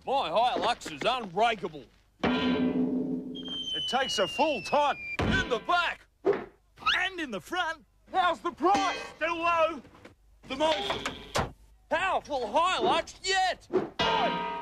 My Hilux is unbreakable. It takes a full ton. In the back. And in the front. How's the price? Still low. The most powerful Hilux yet.